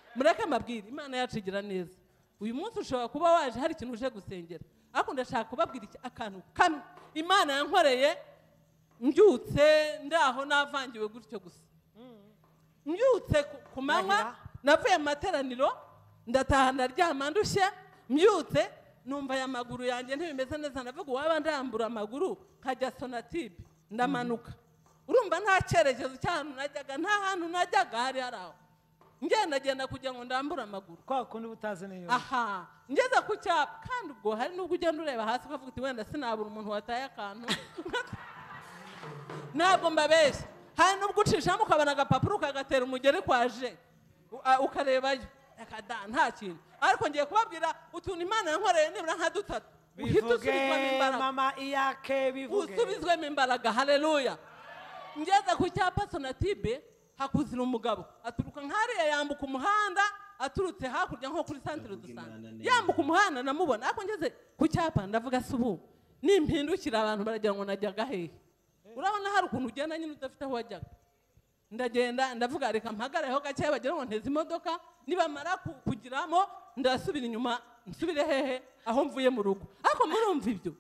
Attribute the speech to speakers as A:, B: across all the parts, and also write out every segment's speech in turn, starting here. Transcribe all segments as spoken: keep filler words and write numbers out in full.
A: mureke mabwire Imana yacu igira neza. Uyu munsi ushobora kuba waje hari ikintu uje gusengera, ariko ndashaka kubabwira iki akantu kamwe Imana yankoreye mbyutse ndaho navangiwe gutyo gusa. Mbyutse ku manywa navuye mu materaniro ndataha ndaryama ndushye, mbyutse numva ya maguru yanjye ntibimeze neza, ndavuga waba ndambura amaguru nkajya Sonatube ndamanuka. Urumva nta cyerekezo cy'ahantu najyaga, nta hantu najyaga hari haraho. Ngenda genda kugira ngo ndambura amaguru.
B: Kwa kundi butaze niyo.
A: Aha, ngeze ku cyapa kandi ubwo hari nubwo ugenda ureba hasi ukavuga uti wenda sinabura umuntu wataye akantu. Ntabwo mbabeshya. Hari nubwo ucishamo ukabona agapapuro ukagatera umugeri kwaje ukarebayo. Akada nta kintu. Ariko ngiye kubabwira utuntu Imana yankoreye nibura nka dutatu.
B: Bivuge mama iyake bivuge.
A: Usubizwemo imbaraga. Haleluya. Ngeze ku cyapa Sonatube hakuzira umugabo aturuka nkariya yambuka umuhanda aturutse hakurya nko kuri centre de santé. Yambuka umuhanda namubona, ariko ngeze ku cyapa ndavuga subu nimpindukira abantu baragira ngo najyaga hehe. Urabona hari ukuntu ugenda nyine udafite aho wajyaga. Ndagenda ndavuga reka mpagareho gake bagira ngo nteze imodoka, nibamara kugiramo ndasubira inyuma nsubire hehe aho mvuye mu rugo. Ariko murumva ibyo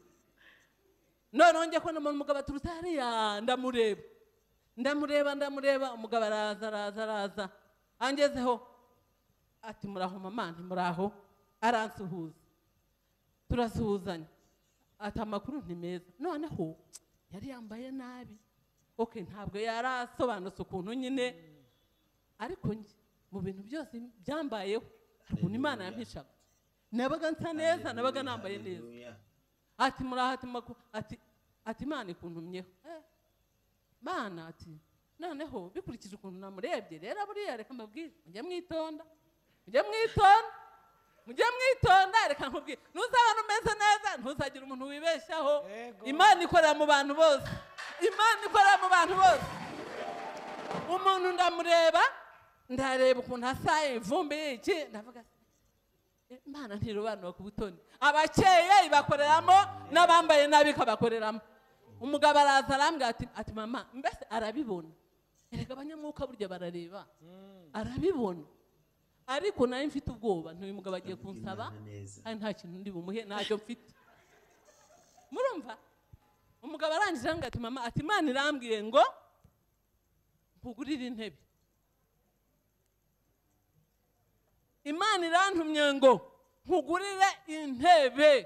A: none nge ko n'umuntu umugabo aturutse hariya ndamureba ndamureba ndamureba umugabo araza araza araza angezeho ati muraho mama ntimuraho, aransuhuza turasuhuzanya ati amakuru ni meza. Noneho yari yambaye nabi, okay ntabwo yarasobanutse ukuntu nyine, ariko nge mu bintu byose byambayeho ukuntu Imana yampishaga nabaga nsa neza, nabaga nambaye neza. Ati muraho ati makuru ati ati Imana ikuntumyeho. Eh Mana ati noneho bikurikije ukuntu namurebye rero buriya reka mbabwire mujye mwitonda mujye mwitonda mujye mwitonda reka nkubwire ntuzabana umeze neza, ntuzagira umuntu wibeshyaho. Imana ikorera mu bantu bose, Imana ikorera mu bantu bose. Umuntu ndamureba ndareba ukuntu asaye ivumbi iki ndavuga Imana ntirobanura ku butoni. Abakeye ibakoreramo n'abambaye nabi kabakoreramo. Umugabo araza arambwira ati ati mama mbese arabibona, erega abanyamwuka burya barareba arabibona. Ariko nayo mfite ubwoba ntuyu mugabo agiye kunsaba ari nta kintu ndi bumuhe ntacyo mfite. Murumva umugabo arangije arambwira ati mama ati Imana irambwiye ngo nkugurire intebe. Imana irantumye ngo nkugurire intebe.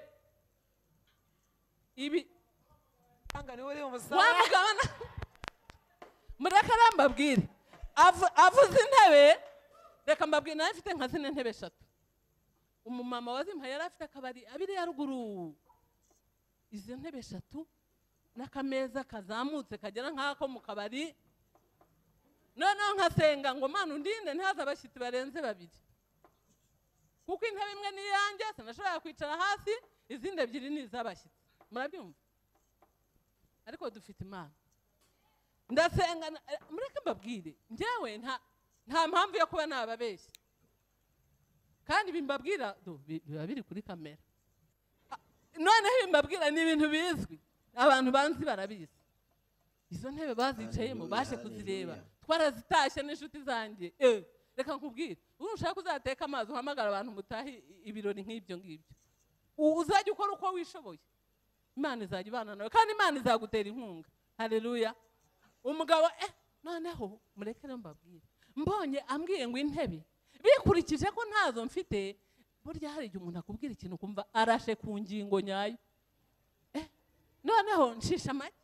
A: Ibi
B: anga ni uri umusaba
A: wamugabana mureka rambabwire avuze intebe. Reka mbabwire nawe mfite nka zine ntebe eshatu. Umumama wazimpa yari afite akabari abiri ya ruguru, izo ntebe eshatu n'akameza kazamutse kagera nk'ako mu kabari. Noneho nkasenga ngo Mana undinde ntihaze abashyitsi barenze babiri, kuko intebe imwe ni iyanjye sinashobora kwicara hasi, izindi ebyiri ni iz'abashyitsi. Murabyumva? Ariko dufite Imana. Ndasenga mureke mbabwire njyewe nta nta mpamvu yo kuba nababeshya, kandi bimbabwira biba biri kuri kamera. Noneho bimbabwira ni ibintu bizwi, abantu banzi barabizi. Izo ntebe bazicayemo baje kuzireba, twarazitashye n'inshuti zanjye. Eh reka nkubwire urushaka kuzateka amazi uhamagara abantu mutahi ibirori nk'ibyo ngibyo, uzajya ukora uko wishoboye. Imana izajya ibana nawe kandi Imana izagutera inkunga. Haleluya. Umugabo eh noneho murekere mbabwire mbonye ambwiye ngo intebe bikurikije ko ntazo mfite, burya hari igihe umuntu akubwira ikintu kumva arashe ku ngingo nyayo. Eh noneho nshisha make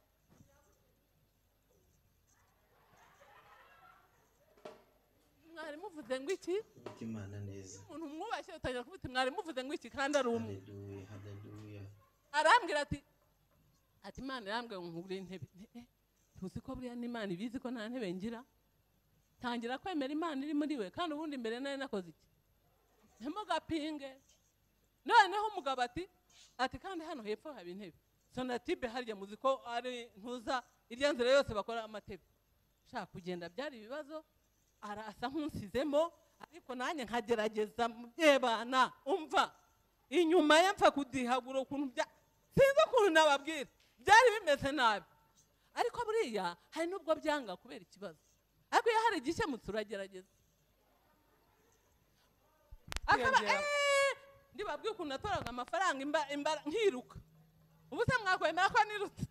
A: mwari muvuze ngo iki
C: Imana neza
A: umuntu mwubashye utagira kuvuga mwari muvuze ngo iki kandi ari umwe.
C: Haleluya haleluya.
A: Arambwira ati ati Imana irambwiye ngo nkugure intebe. Tuzi ko buriya n'Imana ibizi ko nta ntebe ngira. Tangira kwemera Imana iri muri we, kandi ubundi mbere nari nakoze iki ntimugapinge. Noneho umugabo ati ati kandi hano hepfo haba intebe Sonatube harya muzi ko ari ntuza irya nzira yose bakora amatebe. Shaka kugenda byari ibibazo, arasa nk'unsizemo, ariko nanjye nkagerageza mbyebana. Umva inyuma ye mpfa kudihagura ukuntu bya sinzi ukuntu nababwira byari bimeze nabi. Ariko buriya hari nubwo byanga kubera ikibazo, ariko iyo hari igikemutse uragerageza.
B: byiyongera.
A: ndibabwiye ukuntu natoraga amafaranga imbara nkiruka ubu se mwakwemera ko nirutse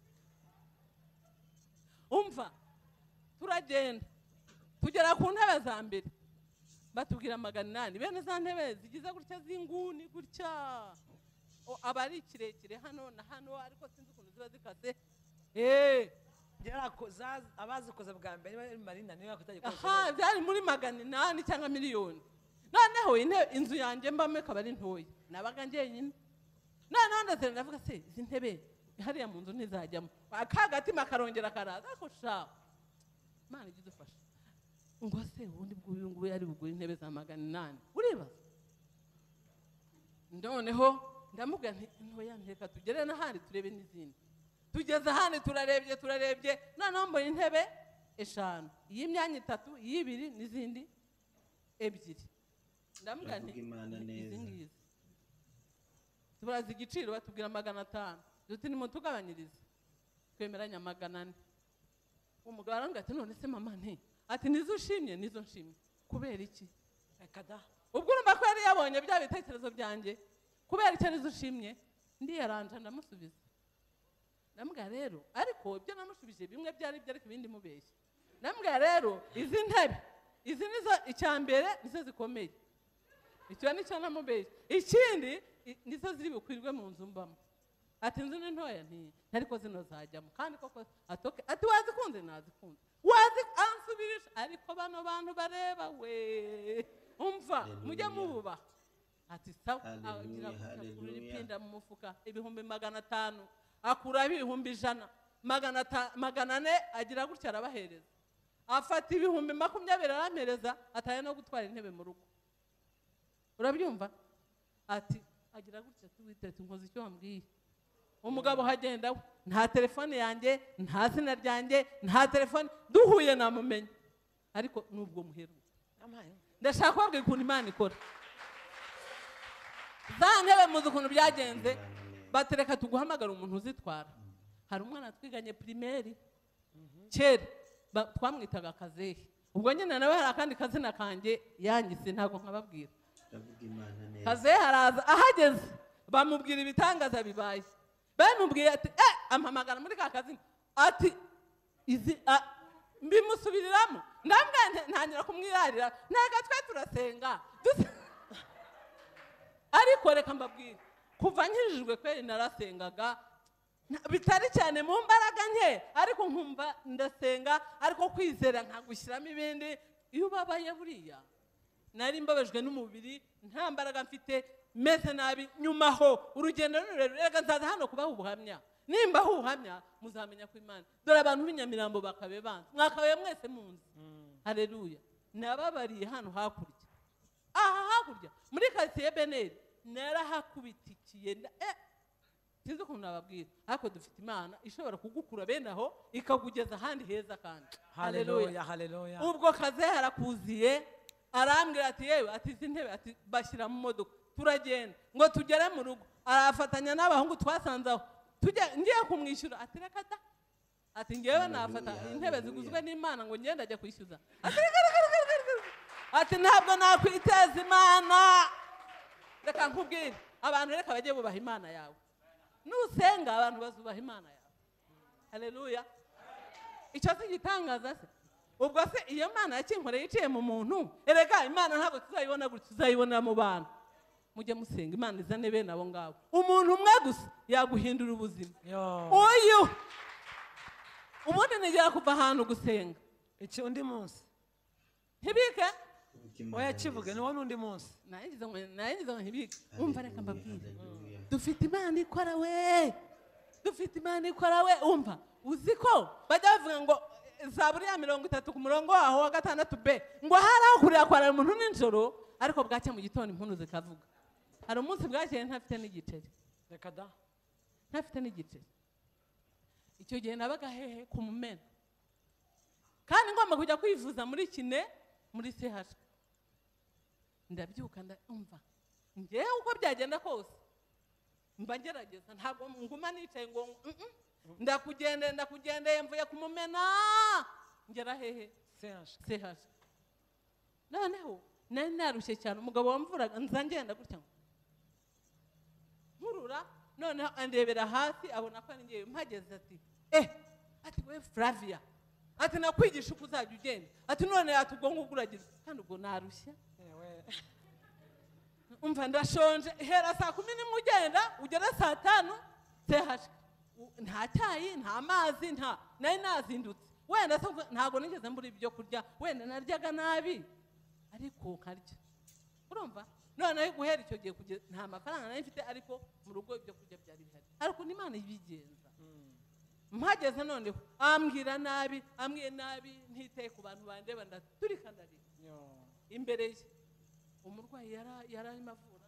A: umva turagenda tugera ku ntebe za mbere batubwira magana inani bene za ntebe zigize gutya z'inguni gutya aba ari kirekire hano na hano ariko sinzi ukuntu ziba zikase eh
B: abazikoze bwa mbere bari Marina niyo yakutaje
A: kose aha byari muri magana inani cyangwa miliyoni noneho inzu yanjye mbame kaba ari ntoya nabaga njyenyine noneho ndazera ndavuga se izi ntebe hariya mu nzu ntizajyamo akagatima karongera karaza ariko sha Imana igidufasha ngo se ubundi bw'uyu nguyu ari bugura intebe za magana inani uribaza noneho ndamubwira nti ntoya nteka tugere n'ahandi turebe n'izindi tugeze ahandi turarebye turarebye noneho mbona intebe eshanu iy'imyanya itatu iy'ibiri n'izindi ebyiri ndamubwira nti izi ngizi turazi igiciro batubwira magana atanu duti nimutugabanyirize twemeranya magana ane umugabo arambwira ati none se mama nti ati nizo ushimye nizo nshimye kubera iki
B: akada
A: ubwo urumva ko yari yabonye bya bitekerezo byanjye kubera icyo nizo ushimye ndiyaranja ndamusubiza ndamubwira rero ariko ibyo namushubije bimwe byari ibyo ariko ibindi mubeshya ndamubwira rero izi ntebe izi nizo icyambere nizo zikomeye icyo nicyo namubeshya ikindi nizo ziri bukwirwe mu nzu mbamo ati inzu ni ntoya nti ariko zino zajyamo kandi koko atoke ati wazikunze nazikunze wazi ansubirisha ariko bano bantu bareba we umva mujye mububa ati sawa agira kuri ipinda mu mufuka ibihumbi magana atanu akura ibihumbi ijana magana magana ane agira gutya arabahereza afata ibihumbi makumyabiri arampereza ataye no gutwara intebe mu rugo urabyumva ati agira gutya tuwitetse ngozi icyo wambwiye umugabo hagenda nta telefone yanjye nta zina ryanjye nta telefone duhuye namumenye ariko nubwo muheruka ndashaka kubabwira ukuntu Imana ikora za ntebe muzi ukuntu byagenze batereka tuguhamagara umuntu uzitwara hari umwana twiganye primaire kera twamwitaga Kazehe ubwo nyine nawe hari akandi kazina kanjye yanyise ntabwo nkababwira Kazehe haraza ahageze bamubwira ibitangaza bibaye bamubwiye ati eh ampamagara muri ka kazina ati izi mbimusubiriramo ndambwa ntangira kumwirarira ntaga twe turasenga ariko reka mbabwire kuva nkijijwe kweri narasengaga bitari cyane mu mbaraga nke ariko nkumva ndasenga ariko kwizera nkagushyiramo ibindi iyo ubabaye buriya nari mbabajwe n'umubiri nta mbaraga mfite meze nabi nyuma ho urugendo rurerure rega nzaza hano kubaha ubuhamya nimba ubuhamya muzamenya ko Imana dore abantu b'inyamirambo bakabe banze mwakabaye mwese munzi haleluya nababariye hano hakurya aha hakurya muri quartier Beneri narahakubitikiye eh sinzi ukuntu nababwira ariko dufite Imana ishobora kugukura bene aho ikakugeza ahandi heza kandi
B: haleluya haleluya
A: ubwo Kazehe harakuziye arambwira ati yewe ati izi ntebe ati bashyira mu modoka turagenda ngo tugere mu rugo arafatanya n'abahungu twasanzaho tujye ngiye kumwishyura ati reka da ati ngewe nafata intebe ziguzwe n'Imana ngo ngenda ajya kwishyuza ati reka reka ati ntabwo nakwiteza Imana reka nkubwire abantu reka bajye bubaha Imana yawe nusenga abantu bazubaha Imana yawe haleluya icyo si gitangaza se ubwo se iyo Mana yakinkoreye iciye mu muntu erega Imana ntabwo tuzayibona gutya tuzayibona mu bantu mujye musenga Imana izane bene abo ngabo umuntu umwe gusa yaguhindura ubuzima uyu ubundi nigera kuva ahantu gusenga
B: iki undi munsi
A: ntibike
B: oya kivuge ni wowe n'undi munsi
A: nayigize ngo nayigize ngo ntibike umva reka mbabwire dufite Imana ikora we dufite Imana ikora we umva uzi ko bajya bavuga ngo Zaburi ya mirongo itatu ku murongo waho wa gatandatu b ngo haraho kurira kwa umuntu n'injoro ariko bwacye mu gitondo impundu zikavuga hari umunsi bwacye ntafite n'igiceri
B: reka da
A: ntafite n'igiceri icyo gihe nabaga hehe ku Mumena kandi ngomba kujya kwivuza muri kine muri C H ndabyuka ndumva ngewe uko byagenda kose mba ngerageza ntabwo nguma nicaye ngo ndakugende ndakugendeye mvuye ku Mumena ngera hehe
B: C H
A: C H noneho nari narushye cyane umugabo wamvuraga nza ngenda gutya nkurura noneho andebera hasi abona ko ngiye mpageze ati eh ati we Flavia ati nakwigisha uko uzajya ugenda ati none yatubwongo uguragiza kandi ubwo narushye umva ndashonje hera saa kumi n'imwe ugenda ugera saa tanu sehashwe nta cyayi nta mazi nta nari nazindutse wenda ntabwo nigeze mbura ibyo kurya wenda naryaga nabi ariko nkarya urumva noneho guhera icyo gihe kugeza nta mafaranga nari mfite ariko mu rugo ibyo kurya byari bihari ariko n'Imana ibigenza mpageze noneho ambwira nabi ambwiye nabi ntiteye ku bantu bandeba ndaturika ndarira imbere ye umurwayi yara yararimo avura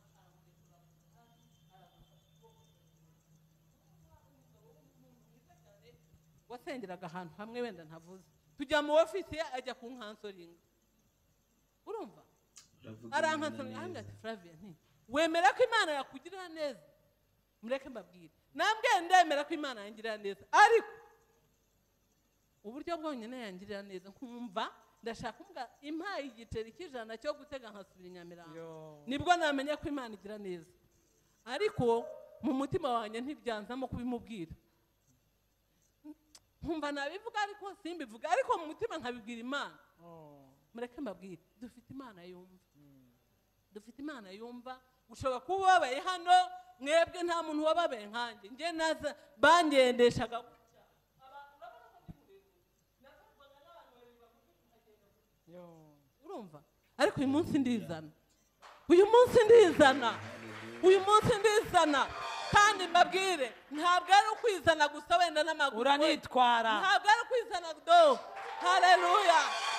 A: wasengeraga ahantu hamwe wenda ntavuze tujya mu ofisi ajya kunkansoringa urumva arankansoringa ati Flavia nti wemera ko Imana yakugirira neza mureke mbabwire nambwe ndemera ko Imana yangirira neza ariko uburyo bwonyine yangirira neza nkumva ndashaka kumva impaye igiceri cy'ijana cyo gutega nkasubira Nyamirambo nibwo namenye ko Imana igira neza ariko mu mutima wanjye ntibyanzamo kubimubwira nkumva nabivuga ariko simbivuga ariko mu mutima nkabibwira Imana mureke mbabwire dufite Imana yumva dufite Imana yumva ushobora kuba wabaye hano mwebwe nta muntu wababaye nkanjye nge naza bangendeshaga urumva ariko uyu munsi ndizana uyu munsi ndizana uyu munsi ndizana kandi mbabwire ntabwo ari ukwizana gusa wenda n'amaguru
B: uranitwara
A: ntabwo ari ukwizana do haleluya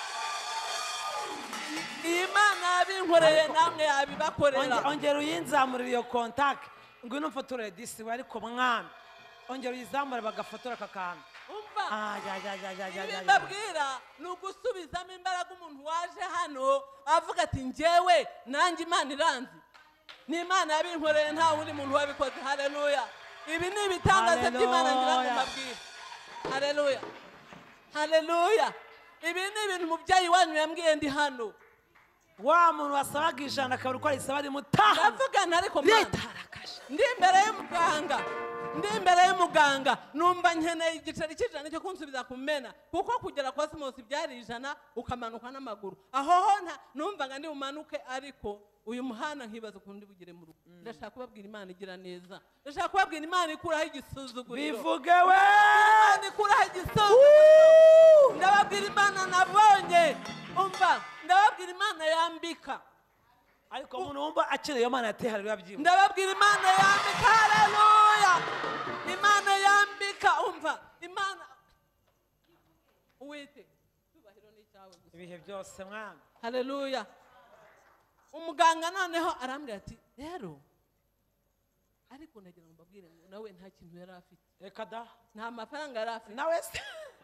A: Imana yabinkoreye namwe yabibakorera
B: ongera uyinzamurira iyo contact ngwino mfotorere disi ariko mwami ongera uyizamure bagafotora kakana
A: umva
B: ah ya ya ya ya ya ya
A: ndabwira nugusubizamo imbaraga umuntu waje hano avuga ati njewe nanjye Imana iranzi ni Imana yabinkoreye nta wundi muntu wabikoze haleluya ibi ni ibitangaza by'Imana ngira ngo mbabwire haleluya haleluya ibi ni ibintu mubyayi wanyu yambwiye ndi hano
B: wa muntu wasabaga ijana akabura uko ayisaba ari mutaha
A: ndavugana ariko ndi imbere y'umuganga ndi imbere y'umuganga numva nkeneye igiceri cy'ijana cyo kunsubiza kumena kuko kugera kwa Simos byari ijana ukamanuka n'amaguru aho ho numvaga ndi umanuke ariko uyu muhana nkibaza kundi bugire mu rugo ndashaka kubabwira Imana igira neza ndashaka kubabwira Imana ikuraho igisuzuguriro
B: bivuge we
A: Imana ikuraho igisuzuguriro ndababwira Imana nabonye umva ndababwira Imana yambika
B: ariko umuntu wumva akeneye iyo Mana yateye haleluya byibuze
A: ndababwira Imana yambika haleluya Imana yambika umva Imana uwite tubahiro n'icyawe
B: ibihe byose mwana
A: haleluya umuganga noneho arambwira ati rero ariko nagira ngo mbabwire ngo nawe nta kintu yari afite
B: reka da
A: nta mafaranga yari afite
B: nawe se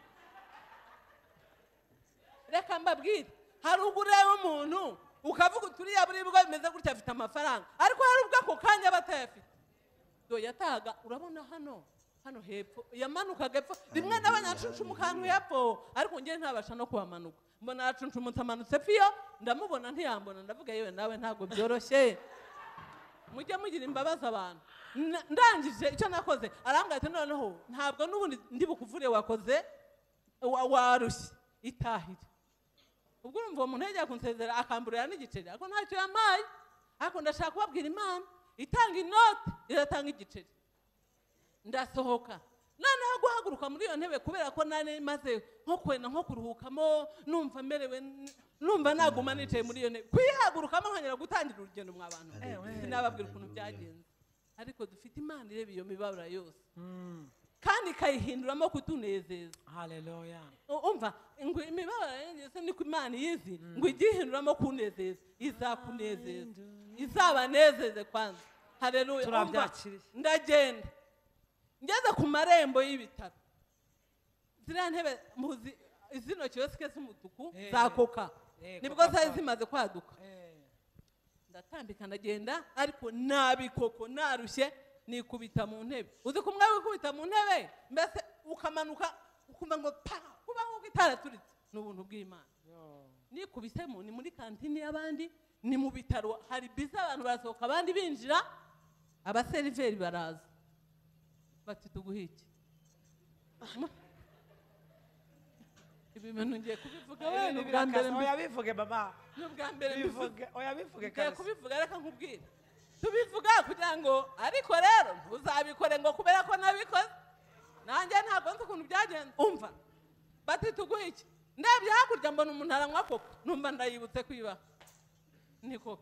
A: reka mbabwire hari ubwo ureba umuntu ukavuga uturiya buri bwo bimeze gutya afite amafaranga ariko hari ubwo ako kanya batayafite do yatahaga urabona hano hano hepfo yamanukaga epfo rimwe n'abanyacuncumu kantu hepfo ariko ngewe ntabasha no kuhamanuka mbona acuncumu amanutse fiyo ndamubona ntiyambona ndavuga yewe nawe ntabwo byoroshye mujye mugira imbabazi abantu ndangije icyo nakoze arambwira ati noneho ntabwo n'ubundi ndi bukuvure wakoze warushye itahire ubwo urumva uwo muntu yagiye kunsezera akamburira n'igiceri ariko ntacyo yamaye ariko ndashaka kubabwira Imana itanga inote iratanga igiceri ndasohoka noneho guhaguruka muri iyo ntebe kubera ko nari maze nko kwena nko kuruhukamo numva merewe numva naguma nicaye muri iyo ntebe kwihagurukamo nkongera gutangira urugendo mwa bantu sinababwira ukuntu byagenze ariko dufite Imana ireba iyo mibabaro yose kandi ikayihinduramo kutunezeza
B: haleluya
A: umva ngo imibabaro yengeze niko Imana yizi ngo igihinduramo kunezeza izakunezeza izabanezeze kwanza haleluya
B: turabyakiriye
A: ndagenda ngeze ku marembo y'ibitaro ziriya ntebe muzi izino kiyosike z'umutuku za koka nibwo zari zimaze kwaduka ndatambika ndagenda ariko nabikoko narushye nikubita mu ntebe uzi kumwe wikubita mu ntebe mbese ukamanuka ukumva ngo pa kuba nk'uko itaraturitse n'ubuntu bw'Imana nikubisemo ni muri kantine y'abandi ni mu bitaro hari biza abantu barasohoka abandi binjira abaseriveri baraza bati tuguhike ibi bintu ngiye kubivuga we ni bwa mbere
B: oya bivuge mama
A: ni bwa mbere
B: bivuge oya bivuge
A: ngiye
B: kabisa
A: kubivuga reka nkubwire tubivuga kugira ngo ariko rero ntuzabikore ngo kubera ko nabikoze nanjye ntabwo nzi ukuntu byagenze umva bati tuguhike ndebye hakurya mbona umuntu aranywa koko numva ndayibutse kwiba ni koko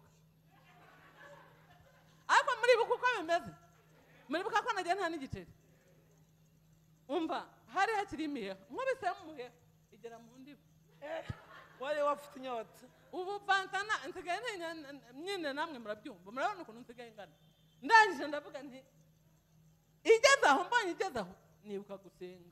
A: ariko muribuka uko bimeze muribuka ko nagiye nta n'igiceri umva hari hakiri imiheha nkubise mu muheha igera mu ndiba
B: wari wafite inyota
A: ubu fantana nsigaye ntinya nyine namwe murabyumva murabona ukuntu nsigaye ngana ndangije ndavuga nti igeze aho mbonye igeze aho nibuka gusenga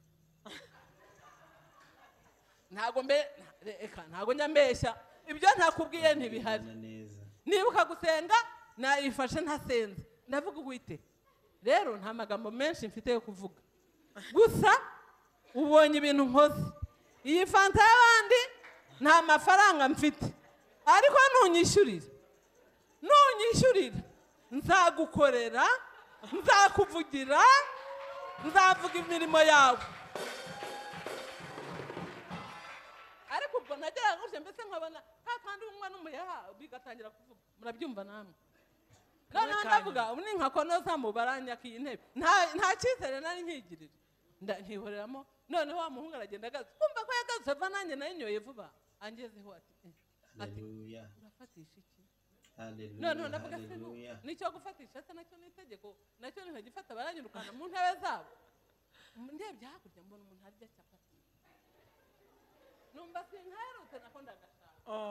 A: ntago mbe reka ntago njya mbeshya ibyo ntakubwiye ntibihari nibuka gusenga nayifashe ntasenze ndavuga uwite rero nta magambo menshi mfite yo kuvuga gusa ubonye ibintu nkoze iyi fanta y'abandi nta mafaranga mfite ariko ntunyishyurire ntunyishyurire nzagukorera nzakuvugira nzavuga imirimo yawe ariko ubwo nageraga gutya mbese nkabona ka kandi umwe n'umuyaha bigatangira kuvuga murabyumva namwe noneho ndavuga ubu ni nka konoza mu baranyaka iyi ntebe nta cyizere nari nkigirira ntihoreramo noneho wa muhungu aragenda agaze kumva ko yagarutse ava nanjye nayinyoye vuba angezeho ati ati urafatisha iki noneho ndavuga se nicyo gufatisha se nacyo ni itegeko nacyo ntagifata baranyirukana mu ntebe zabo ndebye hakurya mbona umuntu arya capati numva sinkaherutse nako ndagashaka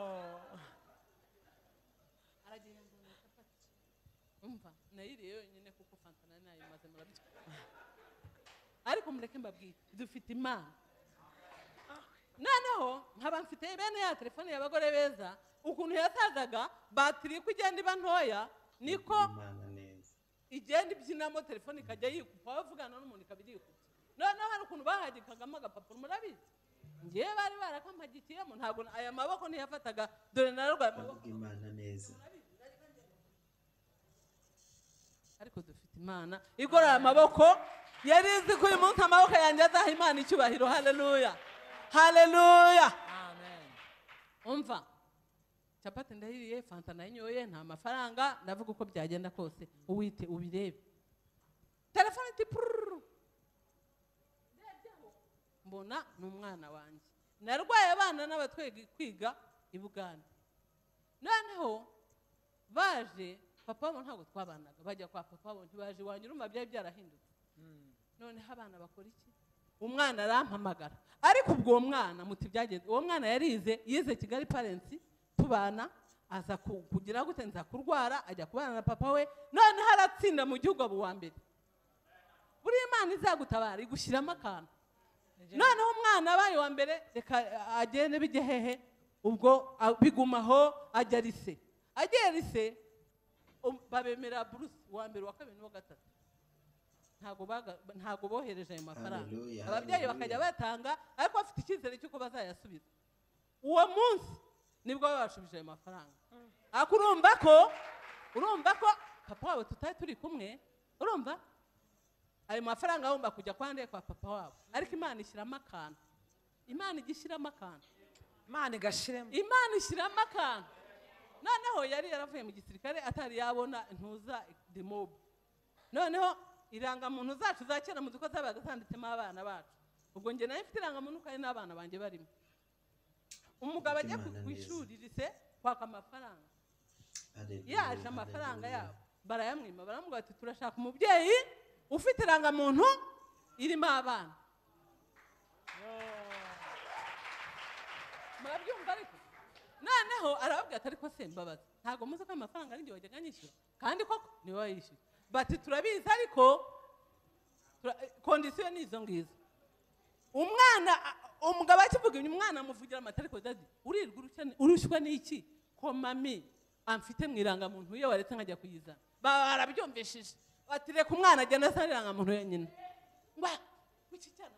A: aragenda mbona capati umva nayiriye yonyine kuko fanta nari nayimaze murabyo ariko mureke mbabwire dufite imana noneho nkaba mfite bene ya telefone y'abagore beza ukuntu yasazaga batiri ko igenda iba ntoya niko igenda ibyinamo telefone ikajya yikupa bavugana n'umuntu ikaba yikupa noneho hari ukuntu bahagikagamo agapapuro murabizi ngewe bari barakampagikiyemo ntabwo aya maboko ntiyafataga dore nararwaye amaboko
C: imana neza
A: ariko dufite imana igorora amaboko yari izi ko uyu munsi amaboko yanjye azaha imana icyubahiro haleluya haleluya amen umva capati ndahiriye fanta nayinyoye nta mafaranga ndavuga uko byagenda kose uwite ubirebe telefone iti pururu mbona ni umwana wanjye narwaye abana n'abatwega kwiga i Buganda noneho baje papa wabo ntabwo twabanaga bajya kwa papa wabo ntibaje iwanyu urumva byari byarahindutse noneho abana bakora iki umwana arampamagara ariko ubwo uwo mwana muti byagenze uwo mwana yarize yize Kigali Parents tubana aza kugira gute nza kurwara ajya kubana na papa we noneho aratsinda mu gihugu abo wa mbere buri imana izagutabara igushyiramo akantu noneho umwana abaye wa mbere reka agende bijye hehe ubwo bigumaho ajya rise agiye rise babemera Bruce wa mbere wa kabiri n'uwa gatatu ntago ntago bohereje ayo mafaranga ababyeyi bakajya batanga ariko bafite icyizere cy'uko bazayasubiza uwo munsi nibwo babashubije ayo mafaranga ariko urumva ko urumva ko papa wabo tutari turi kumwe urumva ayo mafaranga agomba kujya kwande kwa papa wabo ariko imana ishyiramo akantu imana igishyiramo akantu
B: imana igashiremo
A: imana ishyiramo akantu noneho yari yaravuye mu gisirikare atari yabona intuza demob noneho irangamuntu zacu za kera mu duko zabaga zanditsemo abana bacu ubwo njye nayo mfite irangamuntu kandi n'abana banjye barimo umugabo ajya ku ishuri rise kwaka amafaranga yaje amafaranga yabo barayamwima baramubwira ati turashaka umubyeyi ufite irangamuntu irimo abana murabyumva ariko noneho arababwira ati ariko se mbabaza ntabwo muzi ko amafaranga ari njye wajyaga nyishyura kandi koko niwe wayishyuye bati turabizi ariko kondisiyo ni izo ngizo umwana umugabo akivuga umwana amuvugira amata ariko dadi urirwa urushywa n'iki ko mami amfite mu irangamuntu iyo waretse nkajya kuyizana barabyumvishije bati reka umwana agenda asa n'irangamuntu yonyine ngo wiki cyane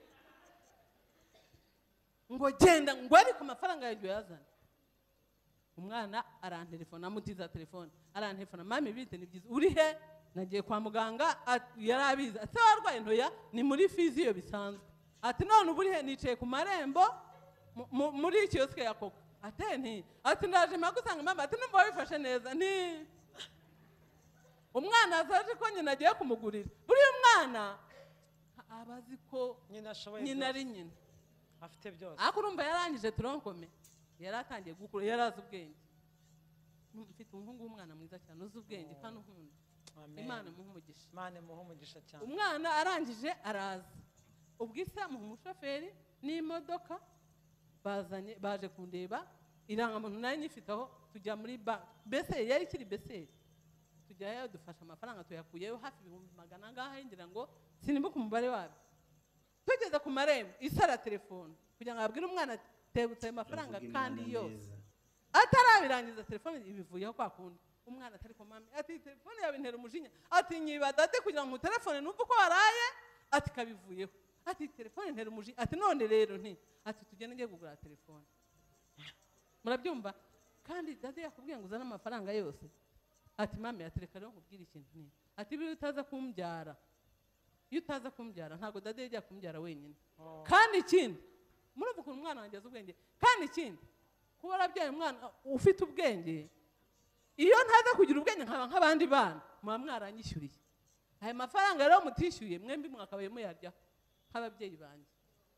A: ngo genda ngo ariko amafaranga yagiye yazana umwana arantelefona amutiza telefone arantelefona mami bite ni byiza uri he nagiye kwa muganga yarabiza ati warwaye ntoya ni muri fiziyo bisanzwe ati none uburi he nicaye ku marembo muri kioske ya Coca ate nti ati ndaje magusanga mama ati numva wifashe neza nti umwana azaje ko nyina agiye kumugurira buri umwana abazi ko
B: nyina ashoboye
A: nyina ari nyina
B: afite byose
A: akurumva yarangije turonkome yaratangiye gukura yarazi ubwenge mfite umuhungu w'umwana mwiza cyane uzi ubwenge kandi unkunda Imana muhe umugisha
B: Imana muhe umugisha cyane
A: umwana arangije araza ubwisa mu mushoferi n'imodoka bazanye baje kundeba irangamuntu nayo nyifitaho tujya muri bank bese yari kiri bese tujyayo dufasha amafaranga tuyakuyeyo hafi ibihumbi magana ngaha ngira ngo sinimbuka umubare wabyo tugeze ku marembo isara telefone kugira ngo abwire umwana tegutse amafaranga kandi yose atarabirangiza telefone ibivuyeho kwa kundi umwana atari ko mami ati telefone yawe intera umujinya ati nyiba date kugira ngo telefone numva ko waraye ati kabivuyeho ati telefone intera umujinya ati none rero nti ati tugende ngiye kugura telefone murabyumva kandi date yakubwiye ngo uzana amafaranga yose ati mami atereka rero nkubwira ikintu nti ati biyo utaza kumbyara iyo utaza kumbyara ntago date yajya kumbyara wenyine kandi ikindi murumva ukuntu umwana wanjye azi ubwenge kandi ikindi kuba arabyaye umwana ufite ubwenge iyo ntaza kugira ubwenge nkaba nk'abandi bana muba mwaranyishyuriye aya mafaranga rero mutishyuye mwembi mwakabaye muyarya nk'ababyeyi banjye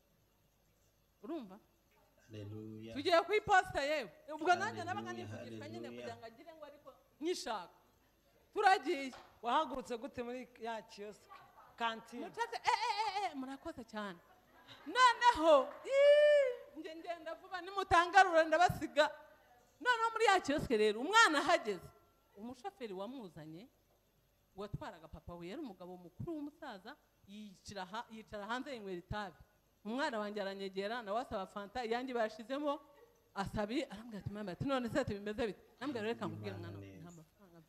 A: urumva tugiye ku iposita yewe ubwo nanjye nabaga nifugishwa nyine kugira ngo agire ngo ariko nyishaka turagiye
B: wahagurutse gute muri ya kiosk kantine
A: murakoze cyane noneho nge ngenda vuba nimutangarura ndabasiga noneho muri ya kiosk rero umwana ahageze umushoferi wamuzanye watwaraga papa we yari umugabo mukuru w'umusaza yicara yicara hanze y'inywera itabi umwana wanjye aranyegera nawe asaba fanta yanjye bashizemo asabi arambwira ati mama ati none se bimeze bite nambwira reka nkubwire mwana nta mafaranga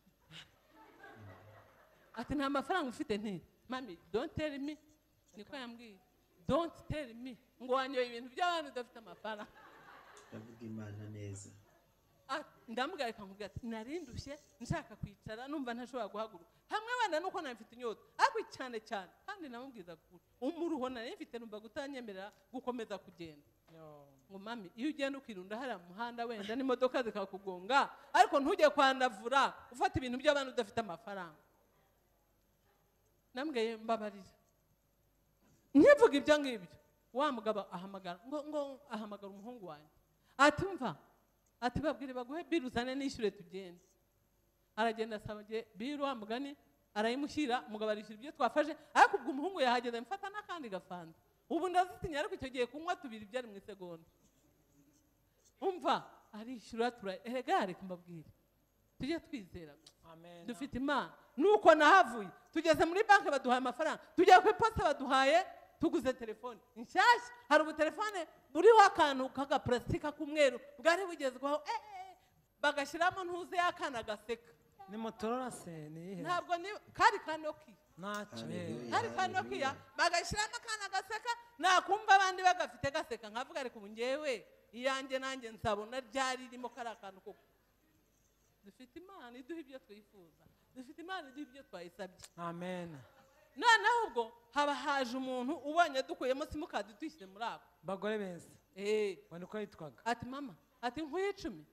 A: ati nta mafaranga ufite nti mami don't tell me niko yambwiye don't tell me ngo wanyoye ibintu by'abantu udafite amafaranga
C: ndavuga Imana neza
A: ndambwira reka nkubwira ati narindushye nshaka kwicara numva ntashobora guhaguruka hamwe wenda nuko nafite inyota ariko cyane cyane kandi namubwiza kuri umuruho nari mfite numva gutanyemerera gukomeza kugenda ngo mami iyo ugenda ukirunda hari umuhanda wenda n'imodoka zikakugonga ariko ntujye kwandavura ufata ibintu by'abantu udafite amafaranga nambwiye mbabarira nkivuga ibyo ngibyo wa mugabo ahamagara ngo ngo ahamagara umuhungu wanjye ati mva ati babwire baguhe biru uzane nishyure tugende aragenda asaba biru wa mugani arayimushyira umugabo arishyura ibyo twafashe ariko ubwo umuhungu yahageze mfata n'akandi gafanta ubu ndazitinya ariko icyo gihe kunywa tubiri byari mu isegonda umva arishyura tura erega reka mbabwire tujye twizera dufite Imana nuko nahavuye tugeze muri banki baduhaye amafaranga tujya ku iposita baduhaye tuguze telefone inshyashya hari ubu telefone buriho akantu k'agaparasitike k'umweru bwari bugezweho bagashyiramo ntuze y'akana gaseka
B: ni Motorola se ni ihe
A: ntabwo ni kari kanoki
B: ntacyo
A: kari kanokiya bagashyiramo akana gaseka nakumva abandi bagafite gaseka nkavuga ariko ubu ngewe iyanjye nanjye nzabona ryari ririmo kari akantu koko dufite Imana iduha ibyo twifuza dufite Imana iduha ibyo twayisabye
B: amen
A: noneho ubwo haba haje umuntu ubonye dukuyemo simukadi tuyishyize muri ako
B: bagore beza
A: eh
B: wani ko yitwaga
A: ati mama ati nkuye icumi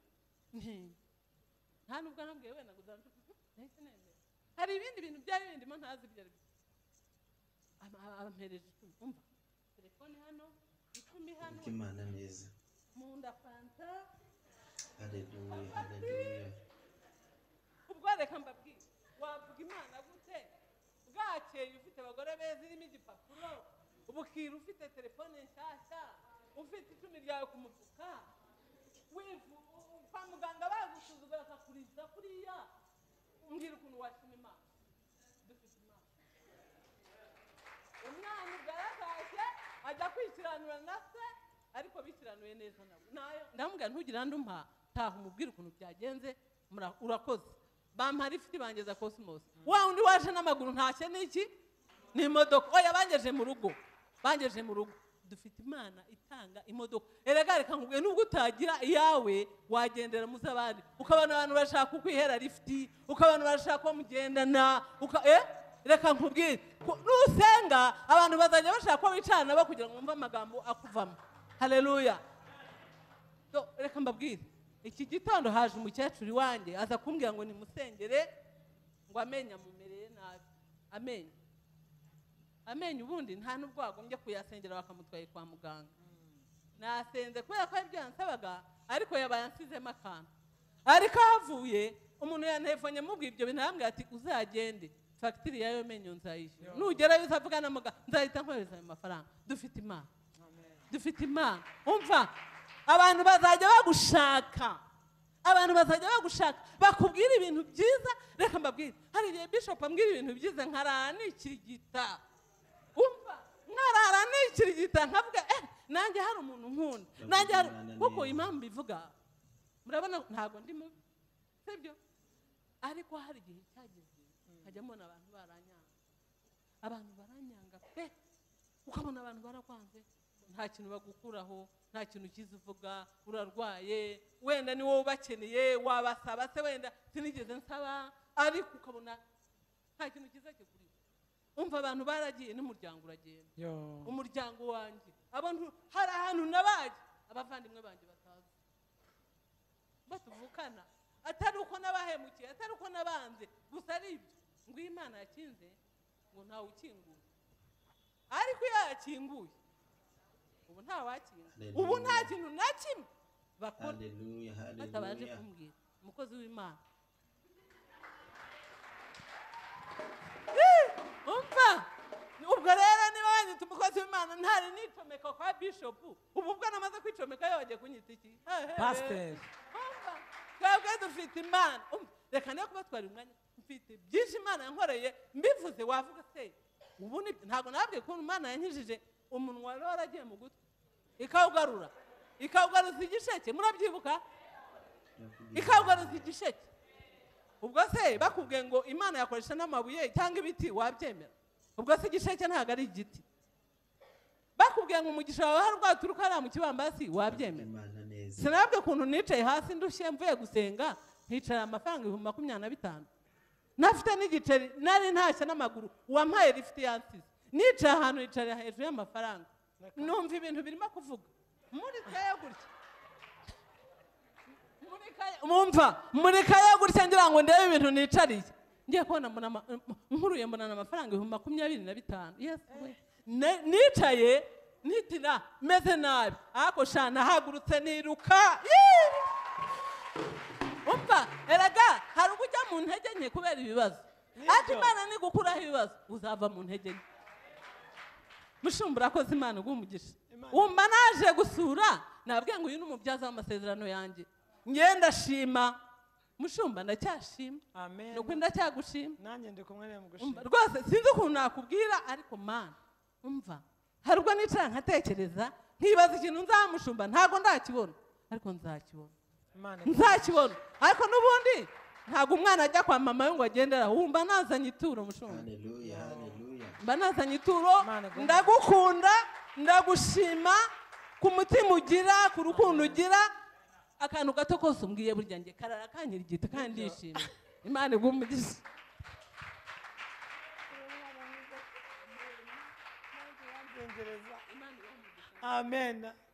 A: nta nubwo nabwiye wenda guzana nahise nende hari ibindi bintu byari bindimo ntazi ibyo ari byo ampereje icumi umva telefone hano icumi hano
C: Imana neza
A: munda fanta
C: haleluya haleluya
A: ubwo reka mbabwire wavuga Imana gute bwakeye ufite abagore beza irimo igipapuro ubukira ufite telefone nshyashya ufite icumi ryawe ku mufuka kwa muganga bagusuzugura bakakuriza kuriya umbwira ukuntu washima Imana dufite Imana umwana ubwaratashye ajya kwikiranura na se ariko bikiranuye neza nawe ndamubwira ntugira ndumpa taha umubwira ukuntu byagenze urakoze bampara ifite bangeza Cosmos wa undi waje n'amaguru ntashye n'iki ni imodoka oya bangeje mu rugo bangeje mu rugo dufite imana itanga imodoka. Erega reka nkubwiye nubwo utagira iyawe wagendera mu z'abandi, ukabona abantu bashaka ukwihera lifti, ukabona bashaka ko mugendana uka eh reka nkubwire nusenga abantu bazajya bashaka ko bicana ba kugira ngo umve amagambo akuvamo. Haleluya. So reka mbabwire iki gitondo haje umukecuru wanjye aza kumbwira ngo nimusengere ngo amenya mumereye nabi. Amenye amenye ubundi nta nubwo wagombye kuyasengera bakamutwaye kwa muganga. Nasenze kubera ko ibyo yansabaga ariko yabayansizemo akantu. Ariko havuye umuntu yantefonye mubwira ibyo bintu yambwira ati uzagende fagitire yayo menyo nzayishyura, nugerayo uzavuga na muganga nzahita nkohereza ayo mafaranga. Dufite imana, dufite imana. Umva abantu bazajya bagushaka, abantu bazajya bagushaka bakubwira ibintu byiza. Reka mbabwire hari igihe bishop ambwira ibintu byiza nkarara nikirigita. Umva nkarara nikirigita nkavuga eh nanjye hari umuntu nkunda, nanjye hari kuko impamvu bivuga murabona ntago ndi mubi sibyo, ariko hari igihe cyageze nkajya mbona abantu baranyanga, abantu baranyanga pe, ukabona abantu barakwanze nta kintu bagukuraho, nta kintu cyiza uvuga, urarwaye wenda ni wowe bakeneye wabasaba se wenda sinigeze nsaba, ariko ukabona nta kintu cyiza kikuri. Umva abantu baragiye n'umuryango uragenda. Umuryango wanjye abantu hari ahantu nabaje abavandimwe banjye batazi batuvukana, atari uko nabahemukiye, atari uko nabanze gusa ari ibyo ngo Imana yakinze ngo ntawe ukinguye, ariko yakinguye ubu nta wakinga, ubu nta kintu na kimwe bakora batabaje kumbwira umukozi w'Imana. Umva ubwo rero niba wanyita umukozi w'Imana ntari nicomeka kwa bishop, ubu bwo namaze kwicomeka yagiye kunyita iki
B: pastor.
A: Umva twebwe dufite imana. Reka niyo kubatwara umwanya, mfite byinshi Imana yankoreye mbivuze wavuga se ubu ntago nabwiye ko Imana yankijije umunwa rero waragiye mu gutwi ikawugarura ikawugaruza igisheke, murabyibuka ikawugaruza igisheke. Ubwo se bakubwiye ngo Imana yakoresha n'amabuye cyangwa ibiti wabyemera? Ubwo se igisheke ntago ari igiti. Bakubwiye ngo umugisha wawe hari rwaturuka ari mu kibambasi wabyemera? Sinabwe kuntu nicaye hasi ndushye mvuye gusenga nkicara amafaranga ibihumbi makumyabiri na bitanu nafite n'igiceri nari ntashya n'amaguru wampaye lifti yansize nicaye ahantu nicara hejuru y'amafaranga numva ibintu birimo kuvuga muri kaya gutya muri kaya mumva muri kaya gutya ngira ngo ndebe ibintu nicariye ngiye kubona mbona nkuruye mbona amafaranga ibihumbi makumyabiri na bitanu. Yes nicaye nitina meze nabi ako shana hagurutse niruka. Umva erega hari ubujya mu ntege nke kubera ibibazo, ati Imana ni gukuraho ibibazo uzava mu ntege nke. Mushumbura koze Imana gumugisha umba naje gusura nabwiye ngo uyu n'umubyaza w'amasezerano yanjye ngenda shima mushumba ndacyashima.
B: Amen.
A: Nuko ndacyagushima
B: nanjye ndi kumwe nawe mu gushima
A: rwose sinzi ukuntu nakubwira, ariko Mana umva hari ubwo nicara nkatekereza nkibaza ikintu nzamushumba ntago ndakibona, ariko nzakibona nzakibona. Ariko n'ubundi ntago umwana ajya kwa mama we ngo agendera, wumva nazanye ituro mushumba.
C: Haleluya, haleluya.
A: Mba nazanye ituro, ndagukunda ndagushima ku mutima ugira, ku rukundo ugira, akantu gato kose umbwiye burya nge karara kanyira igiti kandi ndishimye. Imana igumugisha.
B: Amen.